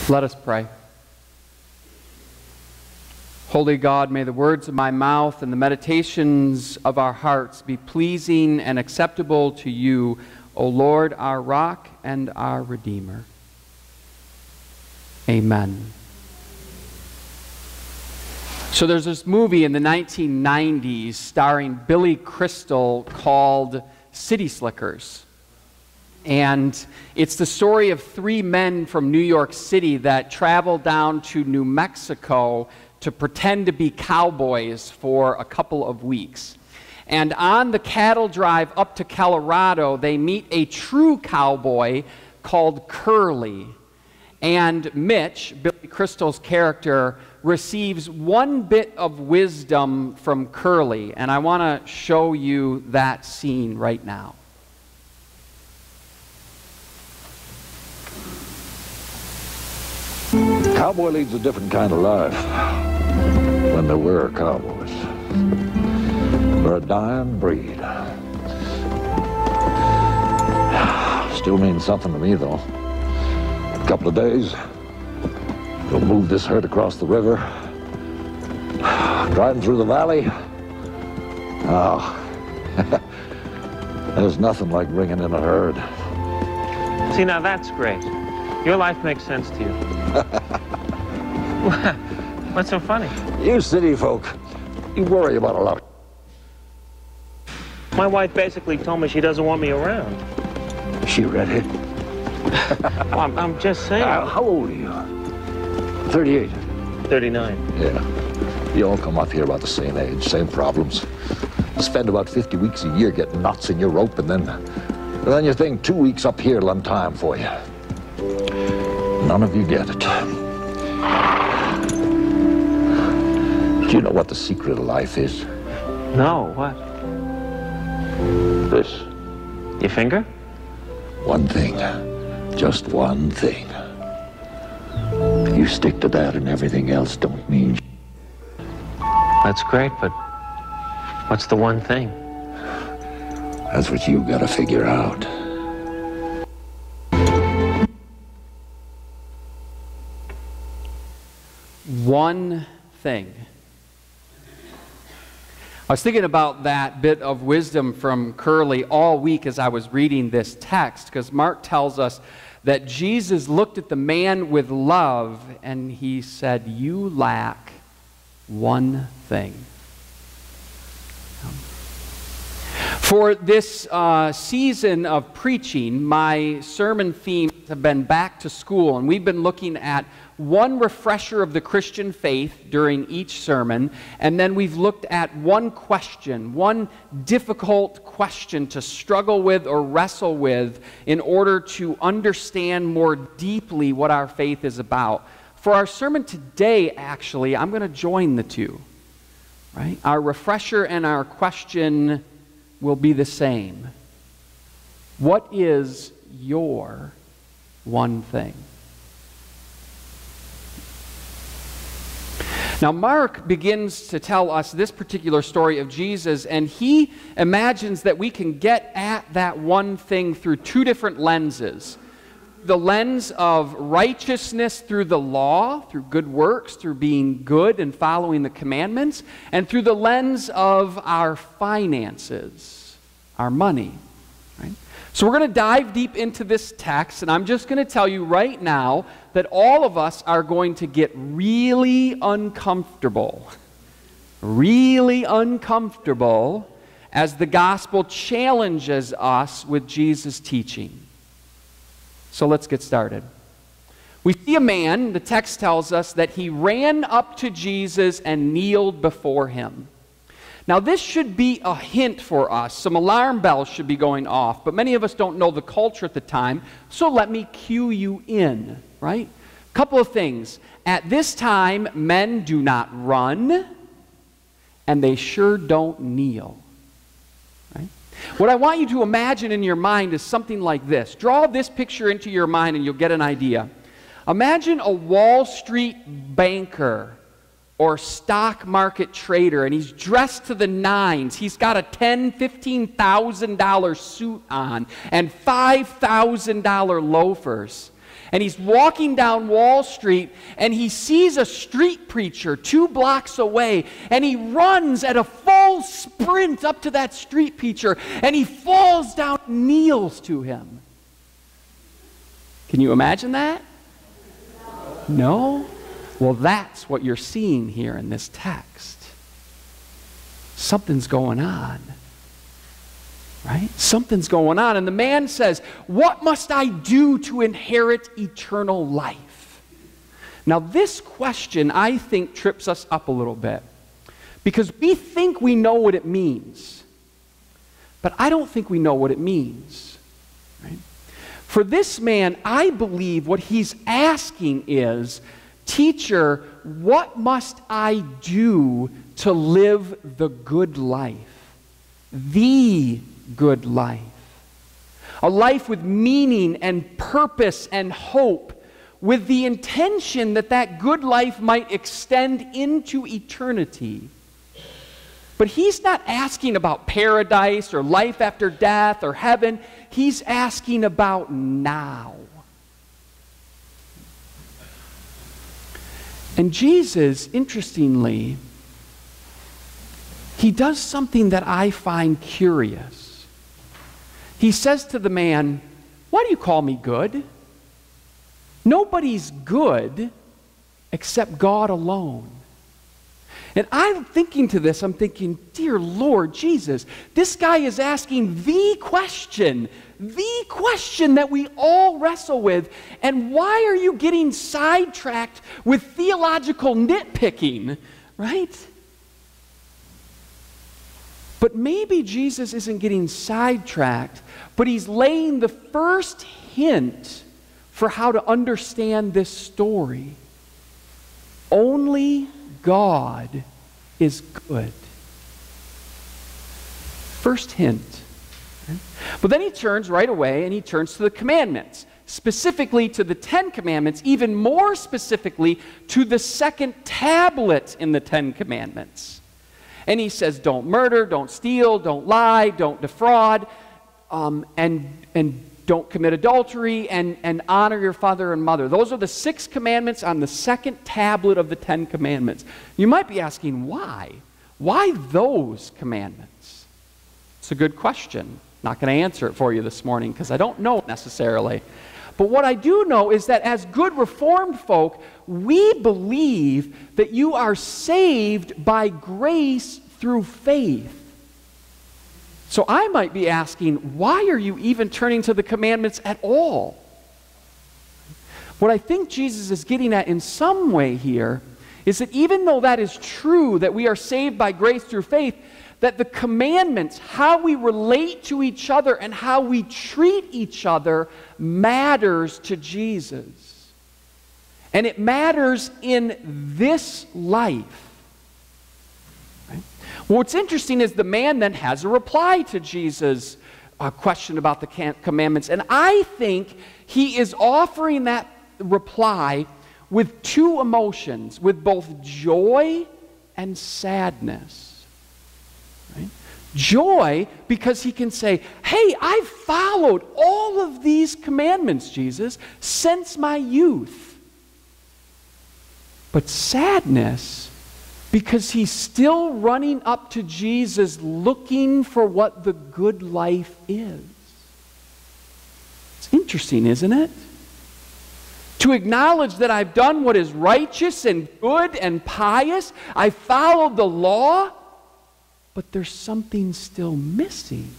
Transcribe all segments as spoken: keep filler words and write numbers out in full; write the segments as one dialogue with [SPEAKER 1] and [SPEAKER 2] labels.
[SPEAKER 1] Let us pray. Holy God, may the words of my mouth and the meditations of our hearts be pleasing and acceptable to you, O Lord, our rock and our Redeemer. Amen. So there's this movie in the nineteen nineties starring Billy Crystal called City Slickers. And it's the story of three men from New York City that travel down to New Mexico to pretend to be cowboys for a couple of weeks. And on the cattle drive up to Colorado, they meet a true cowboy called Curly. And Mitch, Billy Crystal's character, receives one bit of wisdom from Curly. And I want to show you that scene right now.
[SPEAKER 2] Cowboy leads a different kind of life when they were cowboys. They're a dying breed. Still means something to me, though. A couple of days, we'll move this herd across the river, driving through the valley. Oh, there's nothing like bringing in a herd.
[SPEAKER 3] See, now that's great. Your life makes sense to you. What's so funny?
[SPEAKER 2] You city folk, you worry about a lot.
[SPEAKER 3] My wife basically told me she doesn't want me around.
[SPEAKER 2] Is she redhead?
[SPEAKER 3] Well, I'm, I'm just saying.
[SPEAKER 2] Uh, how old are you? thirty-eight.
[SPEAKER 3] thirty-nine.
[SPEAKER 2] Yeah. You all come up here about the same age, same problems. Spend about fifty weeks a year getting knots in your rope, and then, and then you think two weeks up here will time for you. None of you get it. Do you know what the secret of life is?
[SPEAKER 3] No, what?
[SPEAKER 2] This.
[SPEAKER 3] Your finger?
[SPEAKER 2] One thing. Just one thing. You stick to that and everything else don't mean.
[SPEAKER 3] That's great, but what's the one thing?
[SPEAKER 2] That's what you gotta figure out.
[SPEAKER 1] One thing. I was thinking about that bit of wisdom from Curly all week as I was reading this text, because Mark tells us that Jesus looked at the man with love and he said, "You lack one thing." For this uh, season of preaching, my sermon themes have been back to school, and we've been looking at one refresher of the Christian faith during each sermon, and then we've looked at one question, one difficult question to struggle with or wrestle with in order to understand more deeply what our faith is about. For our sermon today, actually, I'm going to join the two, right? Our refresher and our question will be the same. What is your one thing? Now, Mark begins to tell us this particular story of Jesus, and he imagines that we can get at that one thing through two different lenses. The lens of righteousness through the law, through good works, through being good and following the commandments, and through the lens of our finances, our money. Right? So we're going to dive deep into this text, and I'm just going to tell you right now that all of us are going to get really uncomfortable, really uncomfortable as the gospel challenges us with Jesus' teaching. So let's get started. We see a man, the text tells us, that he ran up to Jesus and kneeled before him. Now, this should be a hint for us. Some alarm bells should be going off, but many of us don't know the culture at the time, so let me cue you in, right? A couple of things. At this time, men do not run, and they sure don't kneel, right? What I want you to imagine in your mind is something like this. Draw this picture into your mind, and you'll get an idea. Imagine a Wall Street banker or stock market trader, and he's dressed to the nines. He's got a ten thousand dollars, fifteen thousand dollar suit on and five thousand dollar loafers. And he's walking down Wall Street, and he sees a street preacher two blocks away, and he runs at a full sprint up to that street preacher, and he falls down and kneels to him. Can you imagine that? No? Well, that's what you're seeing here in this text. Something's going on. Right? Something's going on. And the man says, "What must I do to inherit eternal life?" Now, this question, I think, trips us up a little bit. Because we think we know what it means. But I don't think we know what it means. Right? For this man, I believe what he's asking is, "Teacher, what must I do to live the good life? The good life. A life with meaning and purpose and hope, with the intention that that good life might extend into eternity." But he's not asking about paradise or life after death or heaven. He's asking about now. And Jesus, interestingly, he does something that I find curious. He says to the man, "Why do you call me good? Nobody's good except God alone." And I'm thinking to this, I'm thinking, dear Lord Jesus, this guy is asking the question, the question that we all wrestle with. And why are you getting sidetracked with theological nitpicking, right? But maybe Jesus isn't getting sidetracked, but he's laying the first hint for how to understand this story. Only God is good. First hint. But then he turns right away and he turns to the commandments, specifically to the Ten Commandments, even more specifically to the second tablet in the Ten Commandments. And he says, don't murder, don't steal, don't lie, don't defraud, um, and, and don't commit adultery, and, and honor your father and mother. Those are the six commandments on the second tablet of the Ten Commandments. You might be asking, why? Why those commandments? It's a good question. Not going to answer it for you this morning because I don't know necessarily. But what I do know is that as good Reformed folk, we believe that you are saved by grace through faith. So I might be asking, why are you even turning to the commandments at all? What I think Jesus is getting at in some way here is that even though that is true, that we are saved by grace through faith, that the commandments, how we relate to each other and how we treat each other, matters to Jesus. And it matters in this life. Right? Well, what's interesting is the man then has a reply to Jesus' uh, question about the commandments. And I think he is offering that reply with two emotions, with both joy and sadness. Right? Joy, because he can say, hey, I've followed all of these commandments, Jesus, since my youth. But sadness, because he's still running up to Jesus looking for what the good life is. It's interesting, isn't it? To acknowledge that I've done what is righteous and good and pious, I followed the law, but there's something still missing.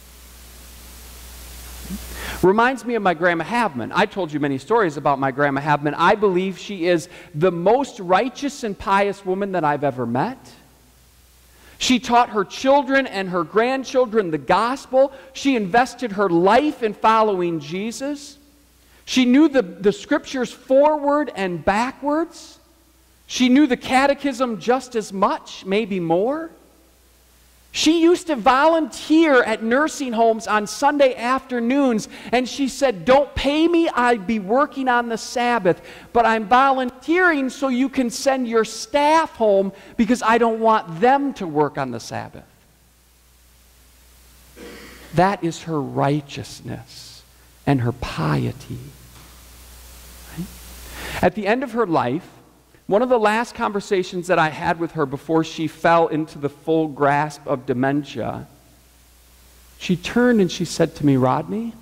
[SPEAKER 1] Reminds me of my Grandma Haveman. I told you many stories about my Grandma Haveman. I believe she is the most righteous and pious woman that I've ever met. She taught her children and her grandchildren the gospel. She invested her life in following Jesus. She knew the, the scriptures forward and backwards. She knew the catechism just as much, maybe more. She used to volunteer at nursing homes on Sunday afternoons, and she said, don't pay me, I'd be working on the Sabbath, but I'm volunteering so you can send your staff home because I don't want them to work on the Sabbath. That is her righteousness and her piety. At the end of her life, one of the last conversations that I had with her before she fell into the full grasp of dementia, she turned and she said to me, "Rodney,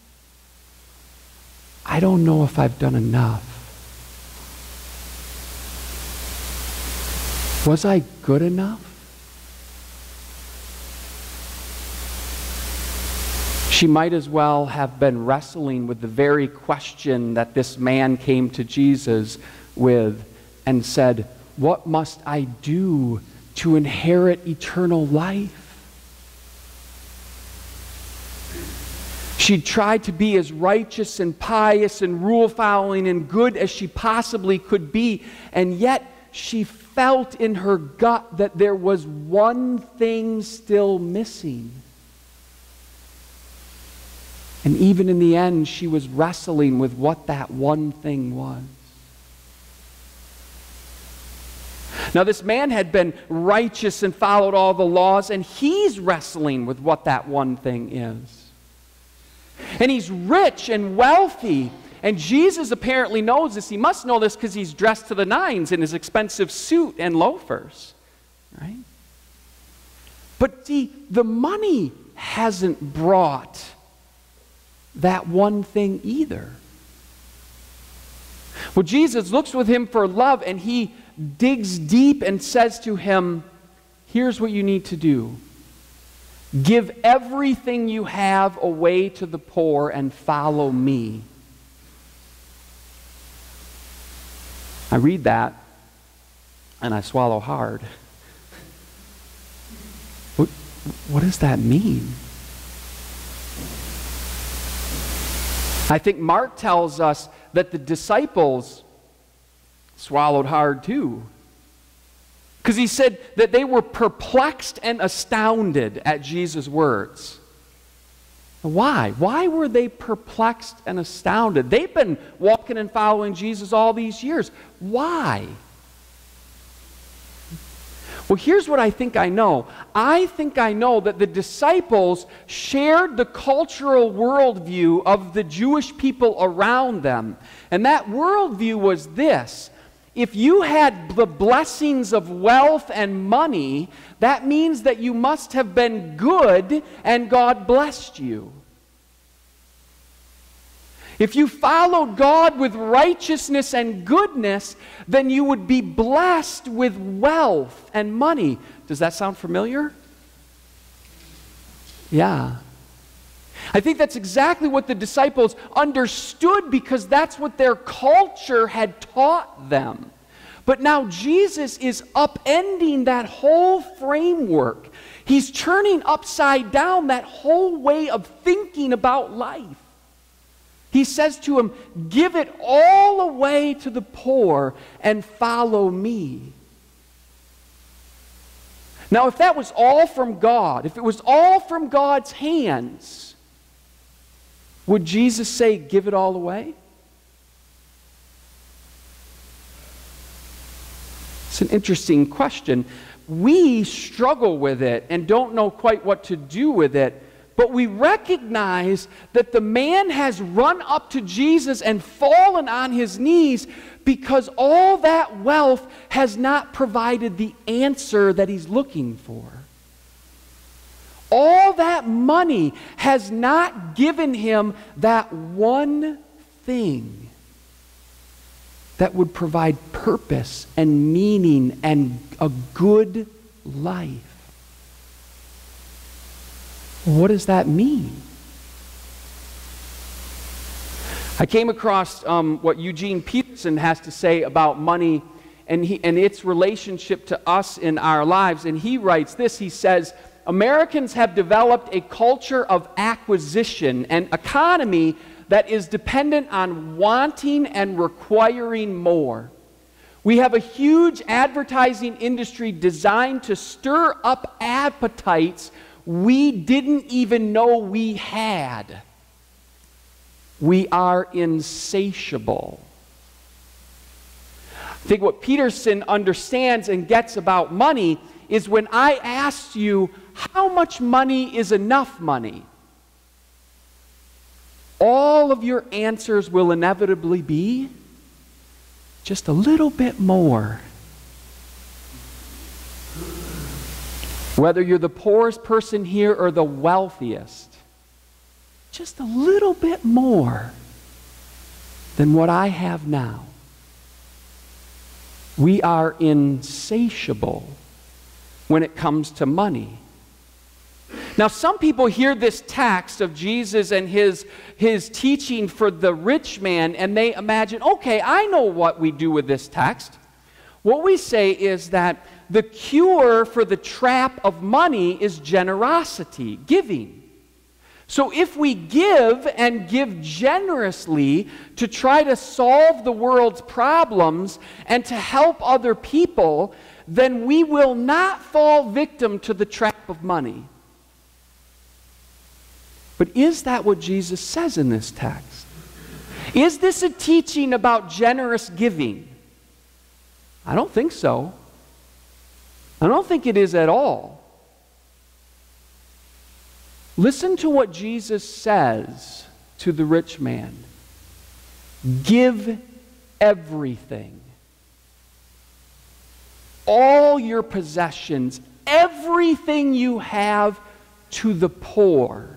[SPEAKER 1] I don't know if I've done enough. Was I good enough?" She might as well have been wrestling with the very question that this man came to Jesus with and said, "What must I do to inherit eternal life?" She tried to be as righteous and pious and rule-following and good as she possibly could be, and yet she felt in her gut that there was one thing still missing. And even in the end, she was wrestling with what that one thing was. Now, this man had been righteous and followed all the laws, and he's wrestling with what that one thing is. And he's rich and wealthy, and Jesus apparently knows this. He must know this because he's dressed to the nines in his expensive suit and loafers, right? But see, the money hasn't brought that one thing either. Well, Jesus looks with him for love, and he digs deep and says to him, "Here's what you need to do. Give everything you have away to the poor and follow me." I read that and I swallow hard. What, what does that mean? I think Mark tells us that the disciples swallowed hard too. Because he said that they were perplexed and astounded at Jesus' words. Why? Why were they perplexed and astounded? They've been walking and following Jesus all these years. Why? Well, here's what I think I know. I think I know that the disciples shared the cultural worldview of the Jewish people around them. And that worldview was this: if you had the blessings of wealth and money, that means that you must have been good and God blessed you. If you followed God with righteousness and goodness, then you would be blessed with wealth and money. Does that sound familiar? Yeah. I think that's exactly what the disciples understood, because that's what their culture had taught them. But now Jesus is upending that whole framework. He's turning upside down that whole way of thinking about life. He says to him, "Give it all away to the poor and follow me." Now, if that was all from God, if it was all from God's hands, would Jesus say, "Give it all away"? It's an interesting question. We struggle with it and don't know quite what to do with it. But we recognize that the man has run up to Jesus and fallen on his knees because all that wealth has not provided the answer that he's looking for. All that money has not given him that one thing that would provide purpose and meaning and a good life. What does that mean? I came across um, what Eugene Peterson has to say about money and, he, and its relationship to us in our lives. And he writes this. He says, "Americans have developed a culture of acquisition, an economy that is dependent on wanting and requiring more. We have a huge advertising industry designed to stir up appetites we didn't even know we had. We are insatiable." I think what Peterson understands and gets about money is when I ask you, how much money is enough money? All of your answers will inevitably be just a little bit more. Whether you're the poorest person here or the wealthiest, just a little bit more than what I have now. We are insatiable when it comes to money. Now, some people hear this text of Jesus and his, his teaching for the rich man, and they imagine, okay, I know what we do with this text. What we say is that the cure for the trap of money is generosity, giving. So if we give and give generously to try to solve the world's problems and to help other people, then we will not fall victim to the trap of money. But is that what Jesus says in this text? Is this a teaching about generous giving? I don't think so. I don't think it is at all. Listen to what Jesus says to the rich man. Give everything. All your possessions, everything you have, to the poor.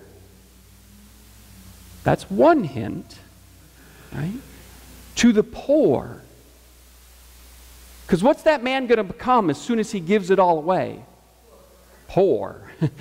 [SPEAKER 1] That's one hint, right? To the poor. Because what's that man going to become as soon as he gives it all away? Poor.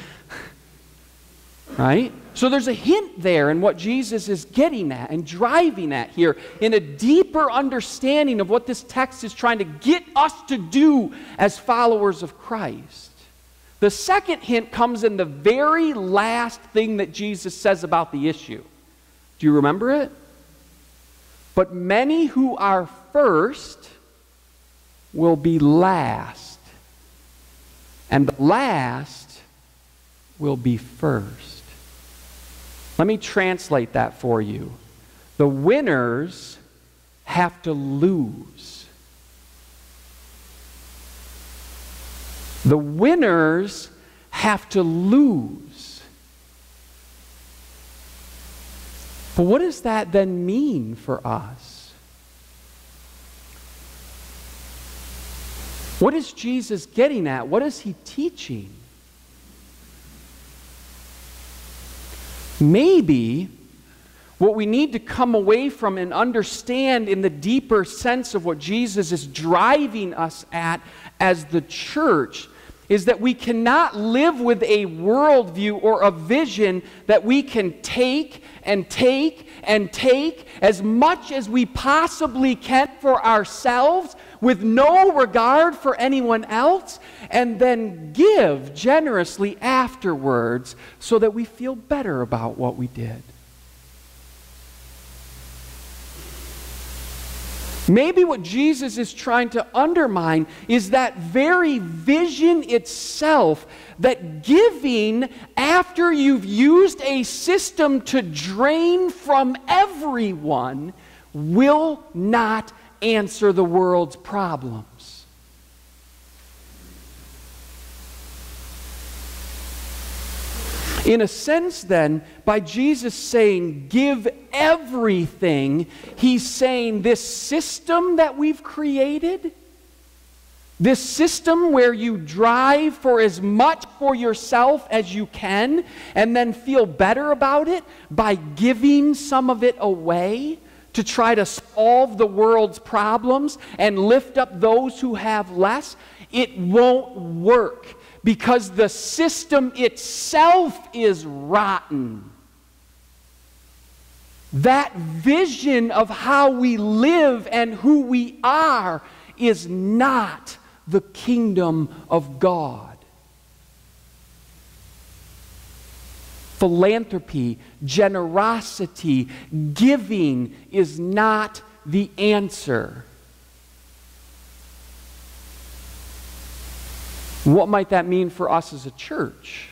[SPEAKER 1] Right? So there's a hint there in what Jesus is getting at and driving at here, in a deeper understanding of what this text is trying to get us to do as followers of Christ. The second hint comes in the very last thing that Jesus says about the issue. Do you remember it? But many who are first will be last, and the last will be first. Let me translate that for you. The winners have to lose. The winners have to lose. But what does that then mean for us? What is Jesus getting at? What is he teaching? Maybe what we need to come away from and understand in the deeper sense of what Jesus is driving us at as the church is that we cannot live with a worldview or a vision that we can take and take and take as much as we possibly can for ourselves with no regard for anyone else, and then give generously afterwards so that we feel better about what we did. Maybe what Jesus is trying to undermine is that very vision itself, that giving after you've used a system to drain from everyone will not answer the world's problems. In a sense, then, by Jesus saying, give everything, he's saying this system that we've created, this system where you drive for as much for yourself as you can and then feel better about it by giving some of it away to try to solve the world's problems and lift up those who have less, it won't work. Because the system itself is rotten. That vision of how we live and who we are is not the kingdom of God. Philanthropy, generosity, giving is not the answer. What might that mean for us as a church?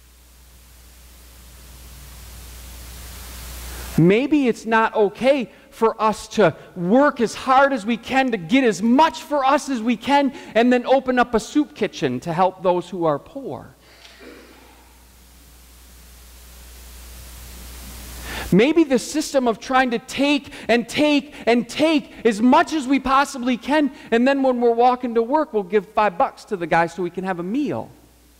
[SPEAKER 1] Maybe it's not okay for us to work as hard as we can to get as much for us as we can and then open up a soup kitchen to help those who are poor. Maybe the system of trying to take and take and take as much as we possibly can, and then when we're walking to work, we'll give five bucks to the guy so we can have a meal.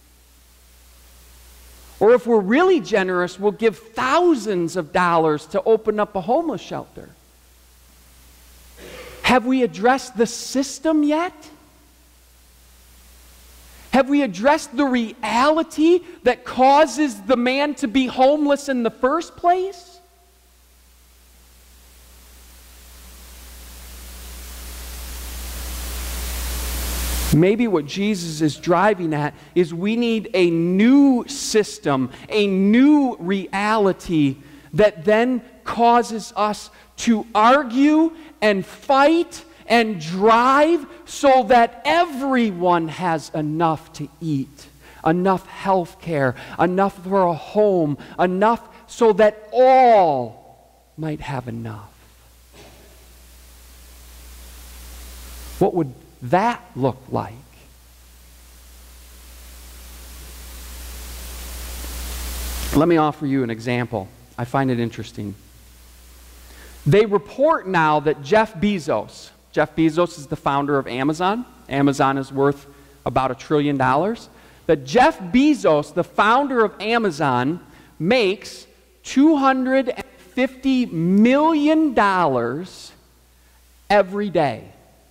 [SPEAKER 1] Or if we're really generous, we'll give thousands of dollars to open up a homeless shelter. Have we addressed the system yet? Have we addressed the reality that causes the man to be homeless in the first place? Maybe what Jesus is driving at is we need a new system, a new reality that then causes us to argue and fight and drive so that everyone has enough to eat, enough health care, enough for a home, enough so that all might have enough. What would that look like? Let me offer you an example. I find it interesting. They report now that Jeff Bezos, Jeff Bezos is the founder of Amazon. Amazon is worth about a trillion dollars. That Jeff Bezos, the founder of Amazon, makes two hundred fifty million dollars every day.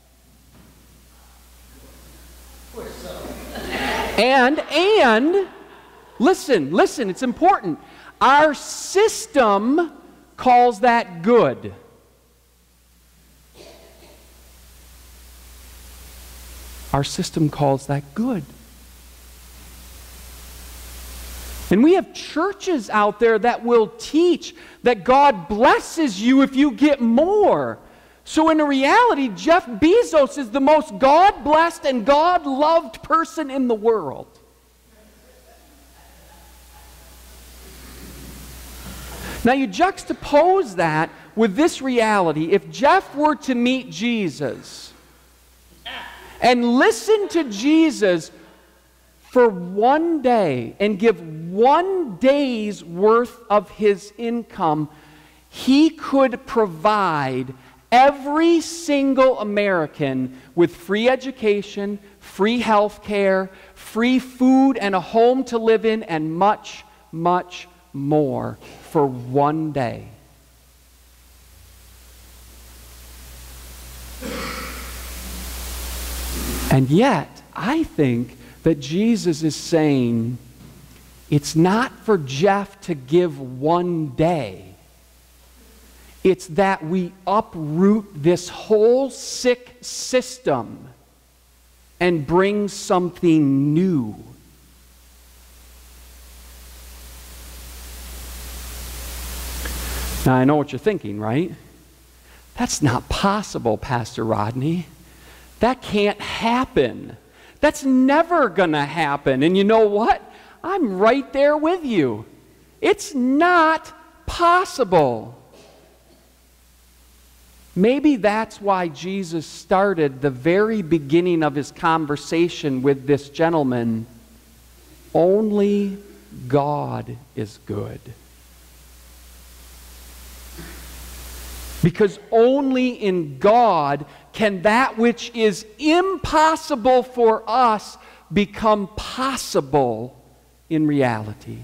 [SPEAKER 1] And, and, listen, listen, it's important. Our system calls that good. Our system calls that good. And we have churches out there that will teach that God blesses you if you get more. So in reality, Jeff Bezos is the most God-blessed and God-loved person in the world. Now you juxtapose that with this reality. If Jeff were to meet Jesus and listen to Jesus for one day and give one day's worth of his income, he could provide every single American with free education, free health care, free food and a home to live in, and much, much more for one day. And yet, I think that Jesus is saying it's not for Jeff to give one day. It's that we uproot this whole sick system and bring something new. Now, I know what you're thinking, right? That's not possible, Pastor Rodney. That can't happen. That's never going to happen. And you know what? I'm right there with you. It's not possible. Maybe that's why Jesus started the very beginning of his conversation with this gentleman. Only God is good. Because only in God can that which is impossible for us become possible in reality.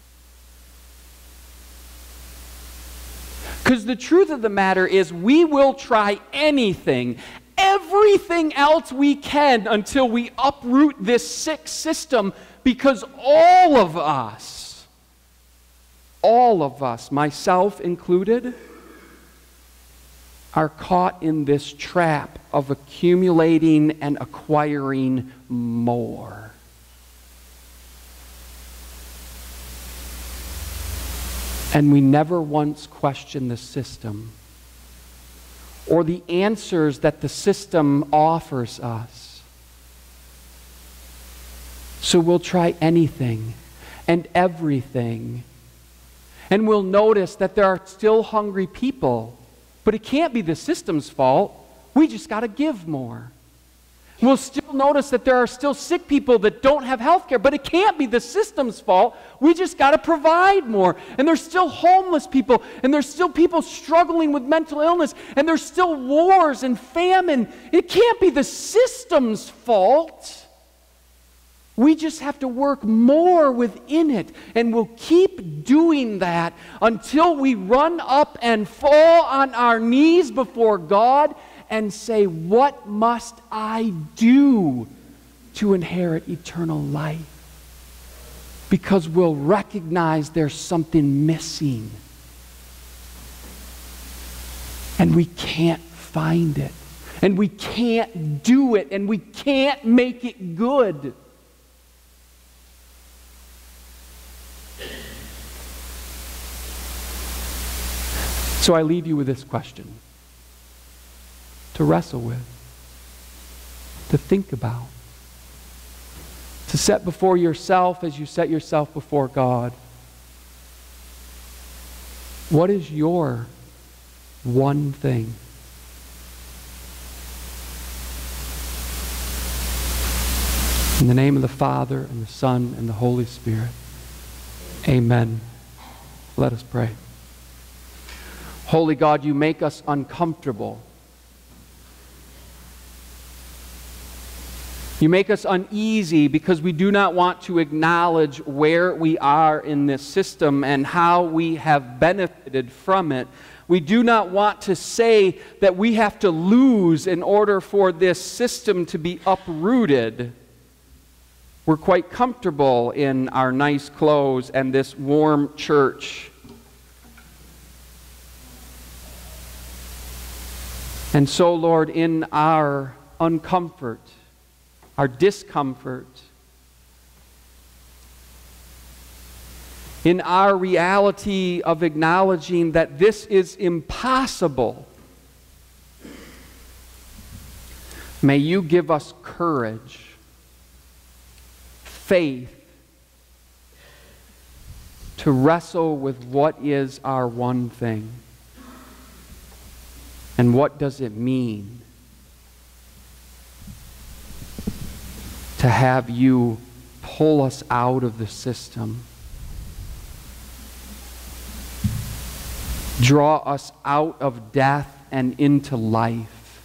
[SPEAKER 1] Because the truth of the matter is we will try anything, everything else we can until we uproot this sick system, because all of us, all of us, myself included, are caught in this trap of accumulating and acquiring more. And we never once question the system or the answers that the system offers us. So we'll try anything and everything. And we'll notice that there are still hungry people. But it can't be the system's fault. We just got to give more. We'll still notice that there are still sick people that don't have health care, but it can't be the system's fault. We just got to provide more. And there's still homeless people, and there's still people struggling with mental illness, and there's still wars and famine. It can't be the system's fault. We just have to work more within it, and we'll keep doing that until we run up and fall on our knees before God and say, what must I do to inherit eternal life? Because we'll recognize there's something missing, and we can't find it, and we can't do it, and we can't make it good. So I leave you with this question to wrestle with, to think about, to set before yourself as you set yourself before God. What is your one thing? In the name of the Father, and the Son, and the Holy Spirit. Amen. Let us pray. Holy God, you make us uncomfortable. You make us uneasy because we do not want to acknowledge where we are in this system and how we have benefited from it. We do not want to say that we have to lose in order for this system to be uprooted. We're quite comfortable in our nice clothes and this warm church. And so, Lord, in our uncomfort, our discomfort, in our reality of acknowledging that this is impossible, may you give us courage, faith, to wrestle with what is our one thing. And what does it mean to have you pull us out of the system, draw us out of death and into life?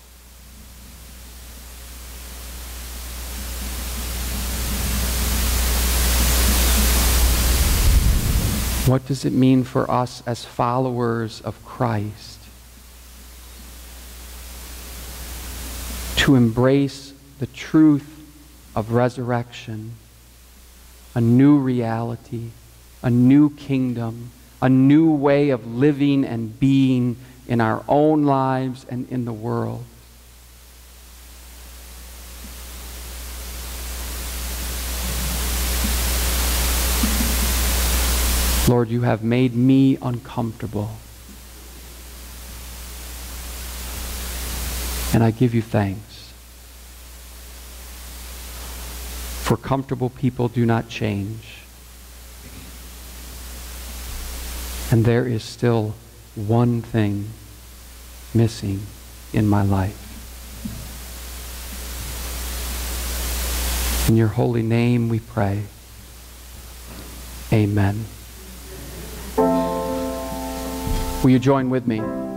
[SPEAKER 1] What does it mean for us as followers of Christ to embrace the truth of resurrection, a new reality, a new kingdom, a new way of living and being in our own lives and in the world? Lord, you have made me uncomfortable. And I give you thanks. For comfortable people do not change. And there is still one thing missing in my life. In your holy name we pray. Amen. Will you join with me?